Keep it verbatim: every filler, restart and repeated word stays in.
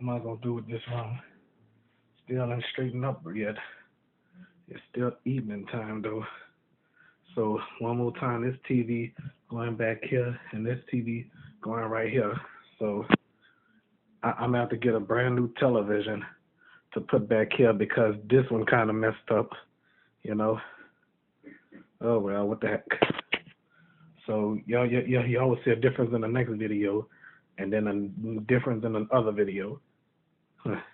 am I gonna do with this one? Still ain't straightened up yet. It's still evening time though. So one more time, this T V going back here, and this T V going right here. So I, I'm gonna have to get a brand new television to put back here because this one kind of messed up. You know. Oh well, what the heck. So y'all, y'all, y'all will see a difference in the next video, and then a difference in the other video. Huh.